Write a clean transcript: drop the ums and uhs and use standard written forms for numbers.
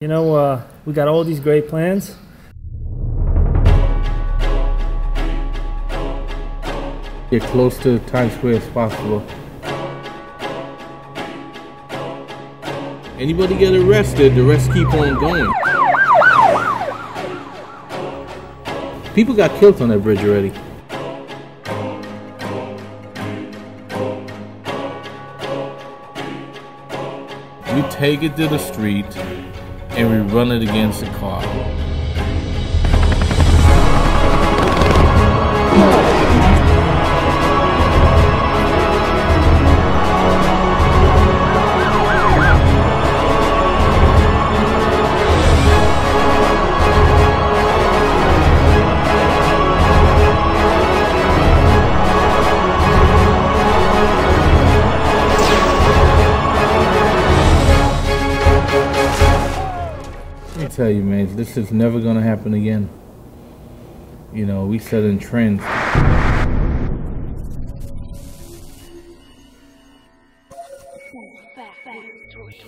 You know, we got all these great plans. Get close to Times Square as possible. Anybody get arrested, the rest keep on going. People got killed on that bridge already. We take it to the street and we run it against the car. I tell you, man, this is never gonna happen again. You know, we set in trends. 2fast2real.